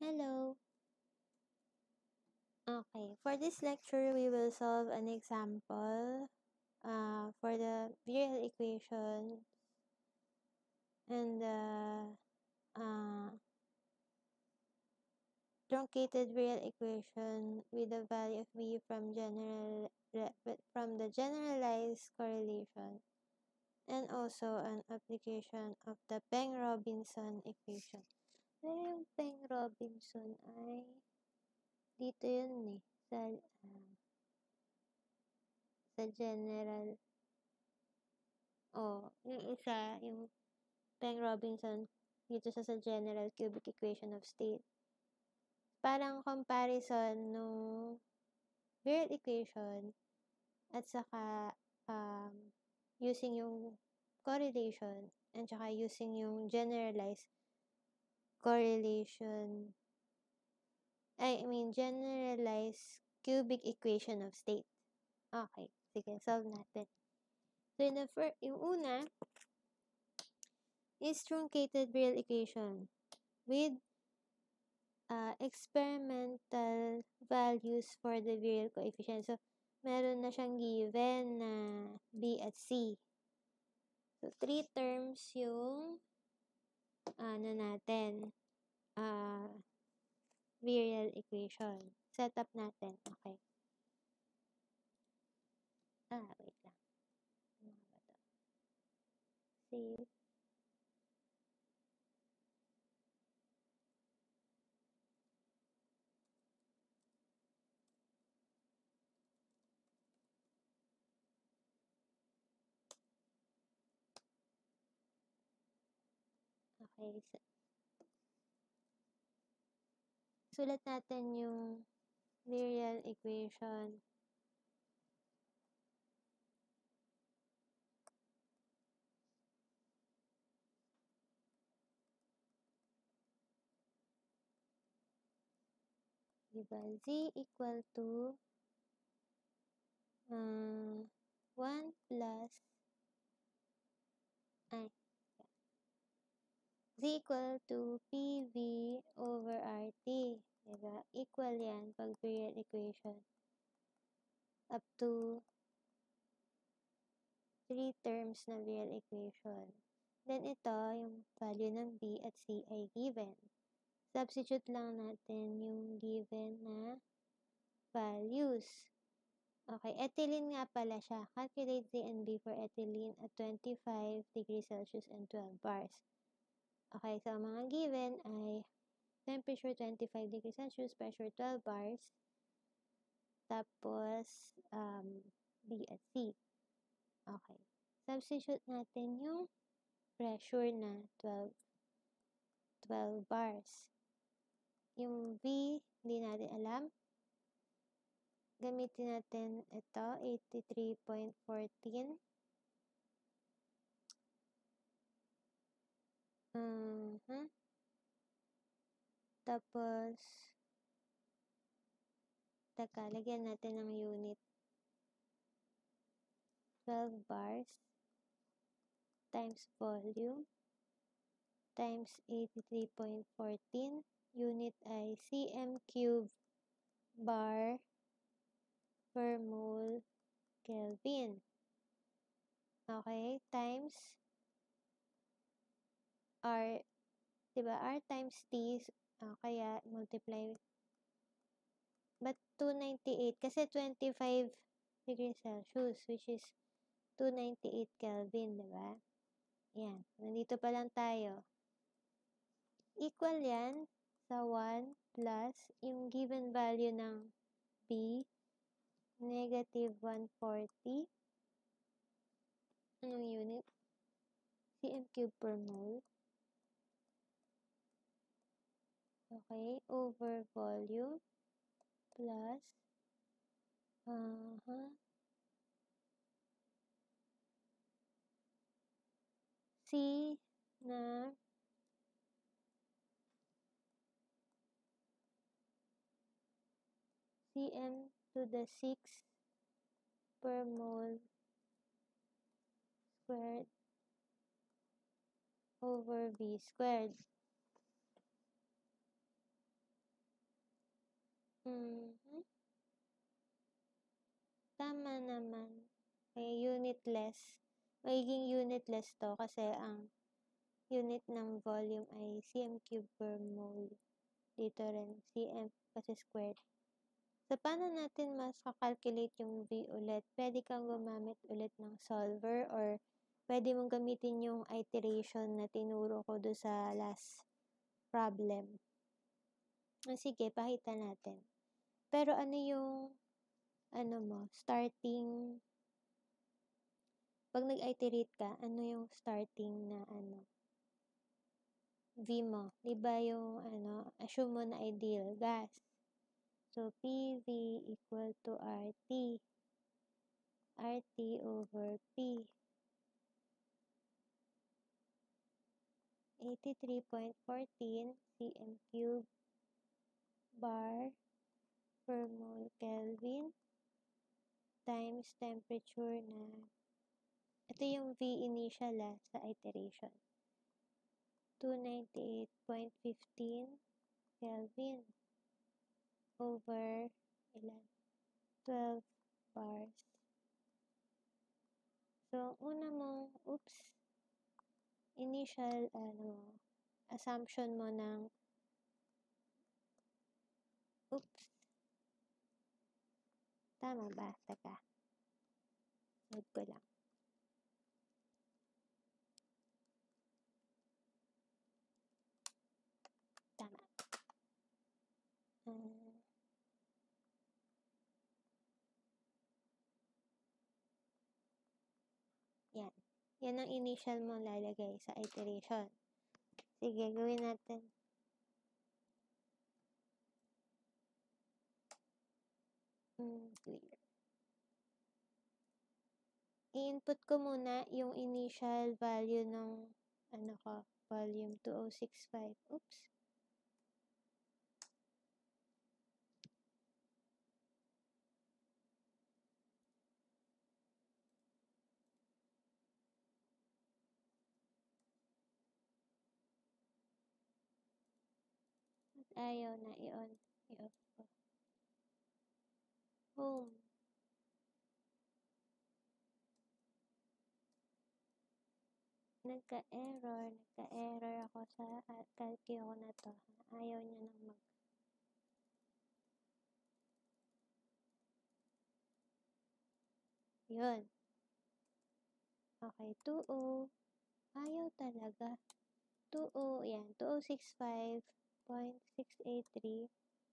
Hello. Okay, for this lecture, we will solve an example for the virial equation and the truncated virial equation with the value of v from the generalized correlation, and also an application of the Peng-Robinson equation. Yung Peng-Robinson ay dito yun sa general. Yung isa, yung Peng-Robinson, dito sa general cubic equation of state. Parang comparison nung virial equation at saka using yung correlation and saka using yung generalized correlation. Generalized cubic equation of state. Okay, sige, solve natin. So, yung una is truncated virial equation with experimental values for the virial coefficient. So, meron na siyang given na B at C. So, 3 terms yung virial equation. Set up natin. Okay. Wait lang. Ano ba ito? Save. Okay. Sulat natin yung virial equation. Diba? Z equal to 1 plus Z equal to PV over RT. Diba? Equal yan pag virial equation. Up to 3 terms na virial equation. Then ito, yung value ng B at C ay given. Substitute lang natin yung given na values. Okay, ethylene nga pala siya. Calculate Z and B for ethylene at 25 degrees Celsius and 12 bars. Okay, so ang mga given ay temperature 25 degrees Celsius, pressure 12 bars, tapos B at C. Okay. Substitute natin yung pressure na 12 bars. Yung V, hindi natin alam. Gamitin natin ito, 83.14. Tapos, lagyan natin ng unit. 12 bars times volume times 83.14. Unit ay cm cube bar per mole Kelvin. Okay, times R, diba? R times T, kaya multiply. But 298, kasi 25 degrees Celsius, which is 298 Kelvin, diba? Yan. Nandito pa lang tayo. Equal yan sa 1 plus yung given value ng B, negative 140. Anong unit? cm cube per mole. Okay, over volume plus C na cm to the 6 per mole squared over V squared. Tama naman. Unitless. Magiging unitless to kasi ang unit ng volume ay cm cube per mole. Dito rin, cm kasi squared. So, paano natin mas kakalculate yung V ulit? Pwede kang gumamit ulit ng solver or pwede mong gamitin yung iteration na tinuro ko do sa last problem. Sige, pakita natin. Pero ano yung starting, pag nag-iterate ka, ano yung starting na V mo? Diba yung assume mo na ideal gas. So, PV equal to RT. RT over P. 83.14 cm cube bar per mole Kelvin times temperature na, ito yung V initial sa iteration. 298.15 Kelvin over 12 bars. So, una mong, initial, assumption mo ng, tama ba? Taka. Load ko lang. Tama. Yan. Yan ang initial mo lalagay sa iteration. Sige, gawin natin. Clear. I-input ko muna yung initial value ng volume 2065. Ayaw na i-on. I-off ko. Home. Nagka-error ako sa calculate ko na to. Ayaw niya nang Yun. Okay, 20. Ayaw talaga. 20, yan. 2065.683.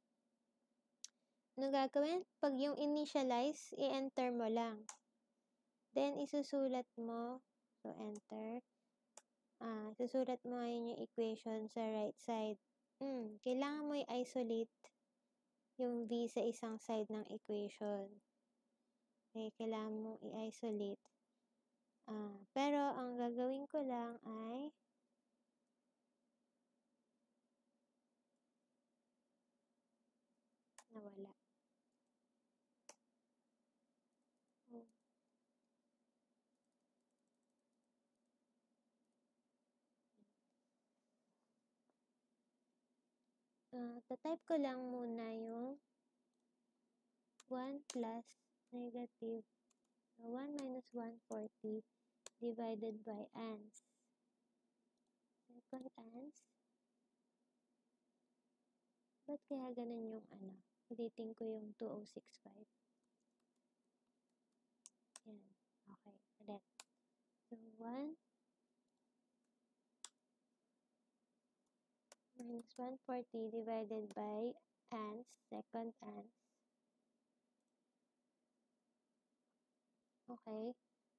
Ano gagawin? Pag yung initialize, i-enter mo lang. Then, isusulat mo. So, enter. Susulat mo ngayon yung equation sa right side. Kailangan mo i-isolate yung V sa isang side ng equation. Okay, kailangan mo i-isolate. Pero, ang gagawin ko lang ay nawala. Tatype ko lang muna yung 1 plus negative 1 minus 140 divided by ans. Second ans. Ba't kaya ganun yung ulitin ko yung 2065. Yan. Okay. Ulit. So, 1 minus 140 divided by ans, second ans. Okay.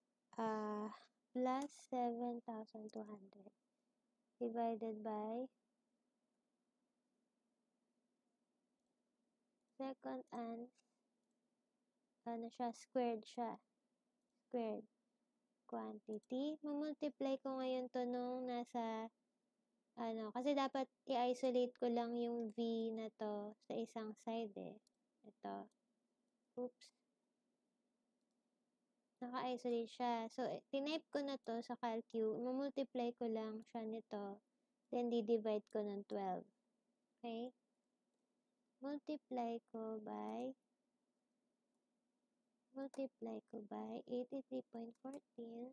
Plus 7,200 divided by second ans, squared siya. Squared quantity. Mamultiply ko ngayon to nung nasa, kasi dapat i-isolate ko lang yung V na to sa isang side Ito. Naka-isolate siya. So, tinype ko na to sa calcu. Mamultiply ko lang siya nito. Then, di-divide ko ng 12. Okay? multiply ko by 83.14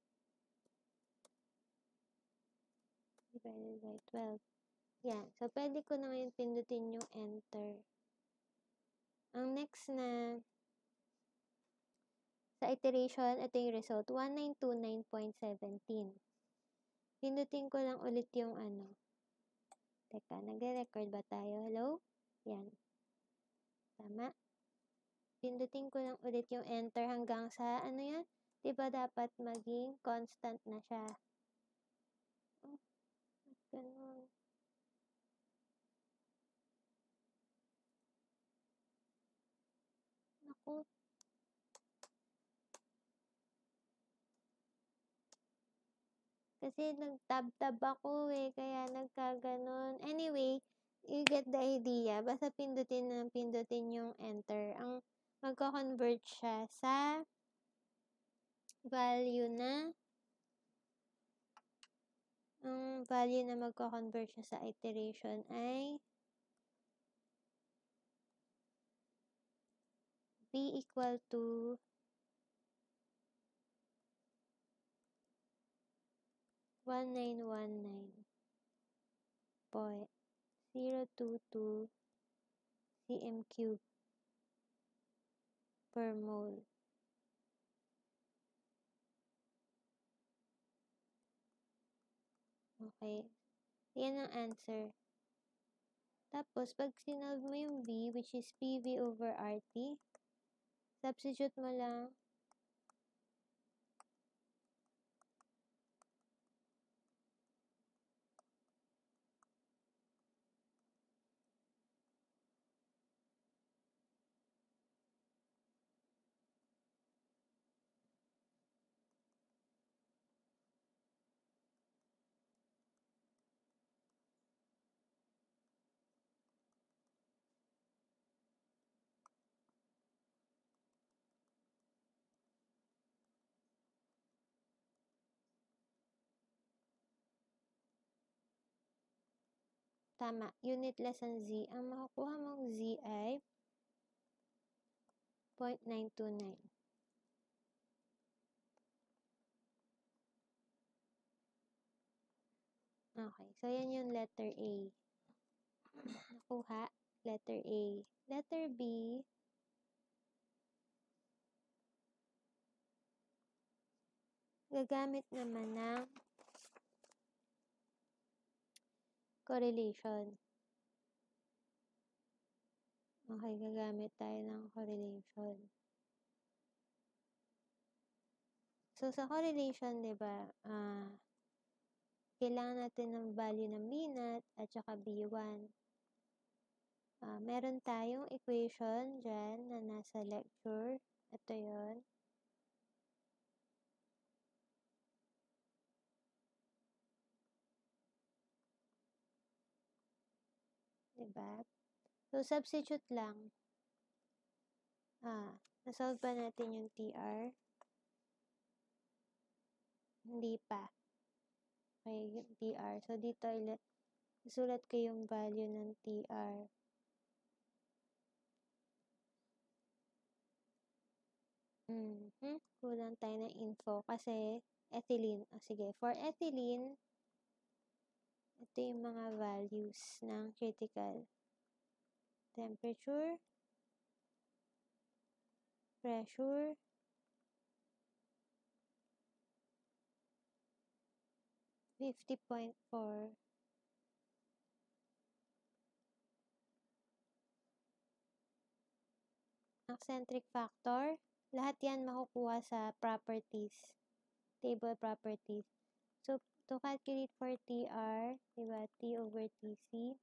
divided by 12. Yan. So, pwede ko na ngayon pindutin yung enter. Ang next na sa iteration, ito yung result, 1929.17. Pindutin ko lang ulit yung ano. Teka, nagre-record ba tayo? Hello? Yan. Tama. Pindutin ko lang ulit yung enter hanggang sa ano yan? Diba dapat maging constant na siya? Oh, ganun. Naku. Kasi nag-tab-tab ako kaya nagkaganon. Anyway, you get the idea. Basta pindutin yung enter. Ang magko-convert siya sa value na magko-convert siya sa iteration ay b equal to 1919.022 cm³ per mole. Okay. Yan ang answer. Tapos, pag sinolve mo yung V, which is PV over RT, substitute mo lang tama, unitless ang Z. Ang makukuha mong Z ay 0.929. Okay, so yan yung letter A. Nakuha, letter A. Letter B, gagamit naman ng correlation. Okay, gagamit tayo ng correlation. So, sa correlation, diba, kailangan natin ng value ng B0 at saka B1. Meron tayong equation dyan na nasa lecture. Ito yon. Diba? So, substitute lang. Nasolve pa natin yung TR. Hindi pa. Okay, yung TR. So, dito, isulat ko yung value ng TR. Kulang tayo ng info kasi ethylene. Sige, for ethylene, ito yung mga values ng critical. Temperature, pressure, .4. Eccentric factor, lahat yan makukuha sa properties, table properties. So, to calculate for TR, diba, T over TC,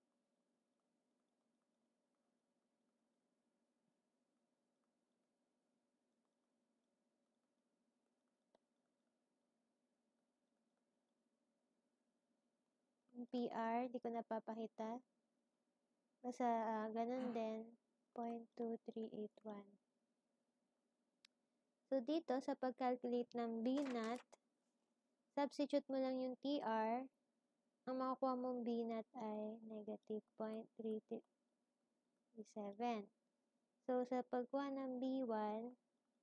yung PR, di ko napapakita. Basta, ganun din, 0.2381. So, dito, sa pag-calculate ng B0, substitute mo lang yung TR, ang makukuha mong B0 ay negative 0.33. B7. So, sa pagkuha ng B1,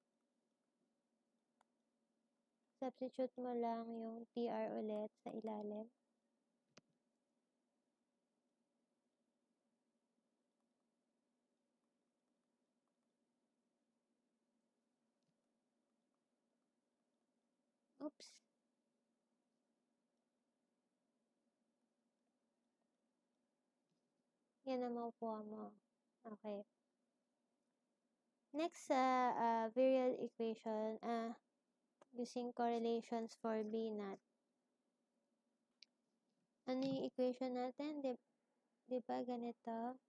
substitute mo lang yung TR ulit sa ilalim. Oops. Yan ang makukuha mo. Okay. Next sa virial equation, using correlations for B naught. Ano yung equation natin? Di ba ganito?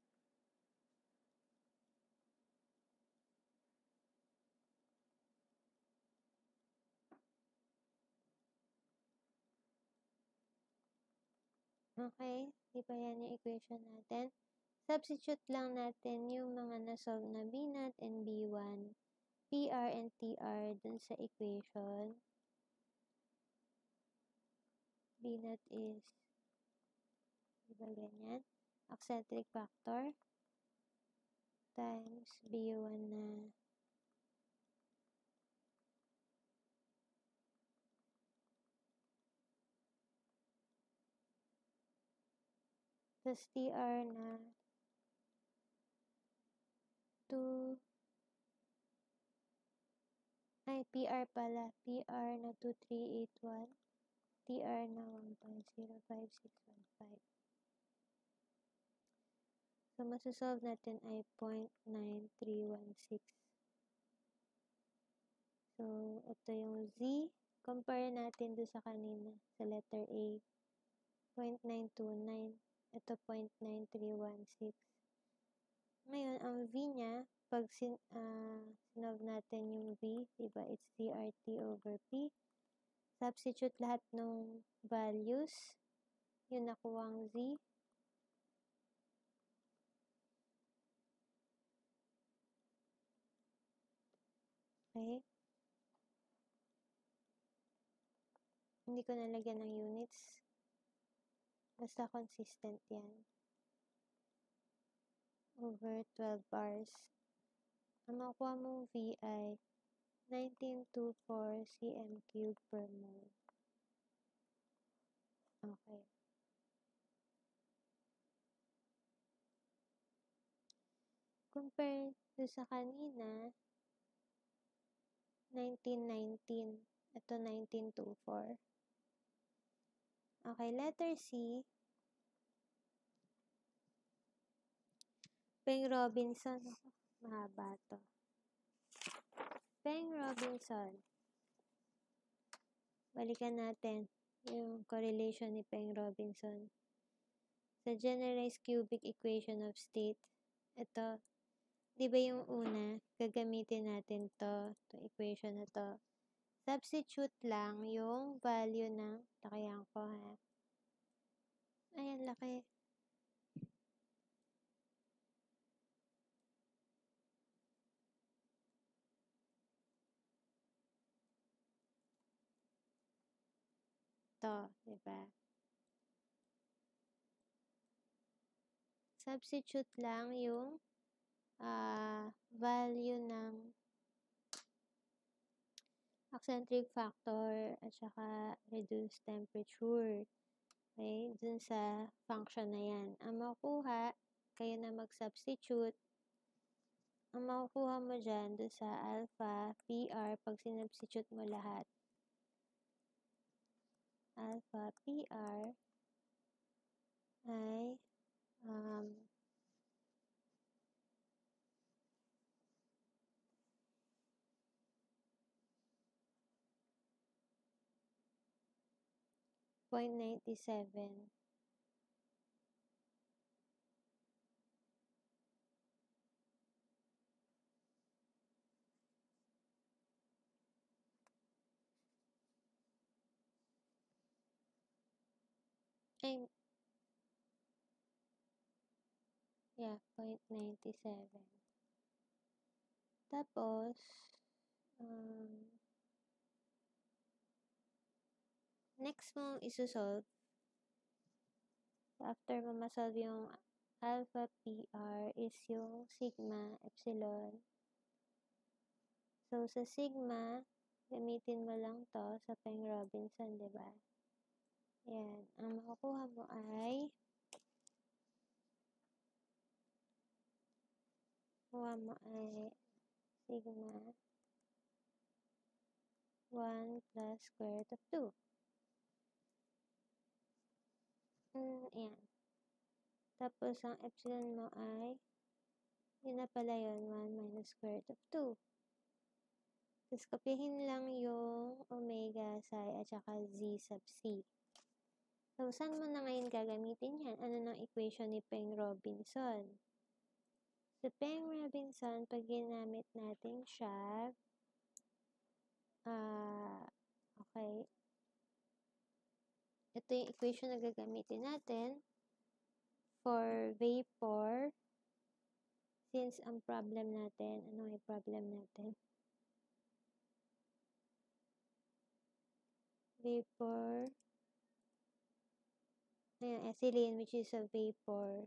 Okay, di ba yan yung equation natin? Substitute lang natin yung mga nasolve na B naught and B1, PR and TR dun sa equation. B naught is, di ba ganyan? Eccentric factor times B1 na plus TR na 2, PR pala, PR na 2381, TR na 1.05615. So, masasolve natin ay 0.9316. So, ito yung Z. Compare natin doon sa kanina, sa letter A. 0.929. Ito, 0.9316. Ngayon, ang V niya, pag sinolve natin yung V, diba, it's CRT over P. Substitute lahat ng values. Yung nakuwang Z. Okay. Hindi ko nalagyan ng units. Basta consistent yan. Over 12 bars. Ang makuha mong V ay 1924 cm cube per mole. Okay. Compare to sa kanina, 1919. Ito, 1924. Okay, letter C. Peng Robinson. Mahaba to. Peng Robinson. Balikan natin yung correlation ni Peng Robinson. Sa generalized cubic equation of state, ito, di ba yung una, gagamitin natin to equation na to. Substitute lang yung value ng, lakayan ko ha. Ayan, laki. To, di ba? Substitute lang yung value ng eccentric factor at saka reduced temperature. Okay? Dun sa function na yan. Ang makukuha, kayo na mag-substitute. Ang makukuha mo dyan, dun sa alpha, PR, pag sinubstitute mo lahat. Alpha, PR, ay 0.97. Ay, yeah, 0.97. Tapos, next mong isusolve, after mo masolve yung alpha PR is yung sigma epsilon. So, sa sigma, gamitin mo lang to sa Peng-Robinson, diba? Yan. Ang makukuha mo ay sigma 1 plus square root of 2. Ayan. Tapos, ang epsilon mo ay, yun na pala yun, 1 minus square root of 2. Tapos, kopyahin lang yung omega, psi, at saka z sub c. So, saan mo na ngayon gagamitin yan? Ano ng equation ni Peng-Robinson? Sa Peng-Robinson, pag ginamit natin siya, okay. Ito yung equation na gagamitin natin for vapor. Since ang problem natin, ano yung problem natin? Vapor. Ayan, ethylene, which is a vapor.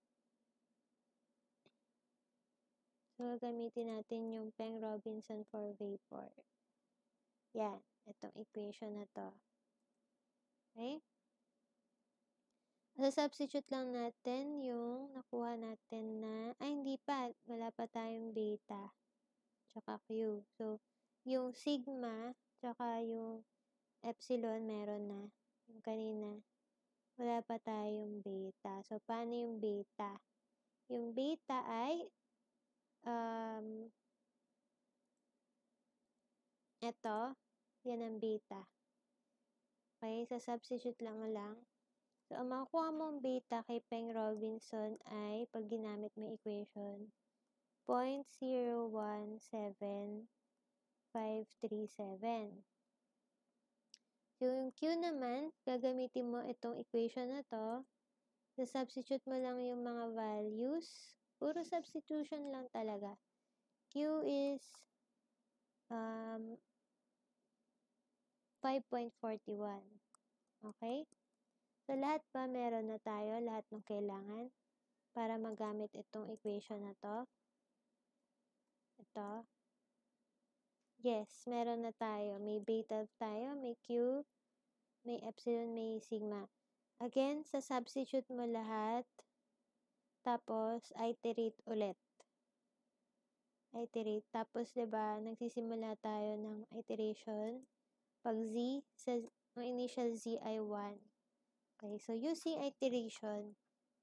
So, gagamitin natin yung Peng-Robinson for vapor. Yan, itong equation na to. Okay? So, substitute lang natin yung nakuha natin na, hindi pa, wala pa tayong beta, tsaka Q. So, yung sigma, tsaka yung epsilon, meron na. Yung kanina, wala pa tayong beta. So, paano yung beta? Yung beta ay, ito, yan ang beta. Okay, so substitute lang mo lang. So, ang makukuha mong beta kay Peng-Robinson ay, pag ginamit mo equation, 0.017537. So, yung Q naman, gagamitin mo itong equation na to. So, substitute mo lang yung mga values. Puro substitution lang talaga. Q is 5.41. Okay? So, lahat pa meron na tayo, lahat ng kailangan para magamit itong equation na to. Ito. Yes, meron na tayo. May beta tayo, may Q, may epsilon, may sigma. Again, sa substitute mo lahat, tapos iterate ulit. Iterate. Tapos, diba, nagsisimula tayo ng iteration. Pag z, ang initial z ay 1. Okay, so using iteration,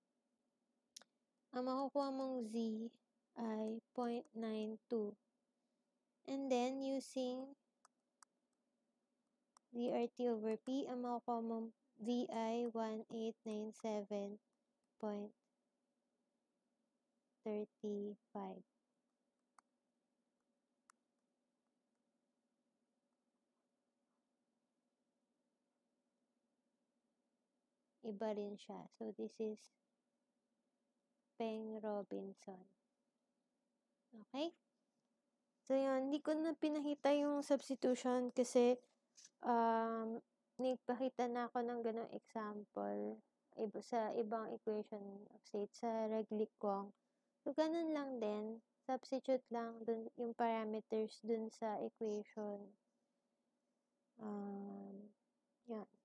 ang makukuha mong z ay 0.92. And then, using VRT over P, ang makukuha mong V ay 1897.35. Iba rin siya. So, this is Peng-Robinson. Okay? So, yun. Hindi ko na pinakita yung substitution kasi nagpakita na ako ng ganong example sa ibang equation of state sa Reglicong. So, ganun lang din. Substitute lang dun, yung parameters dun sa equation. Yan.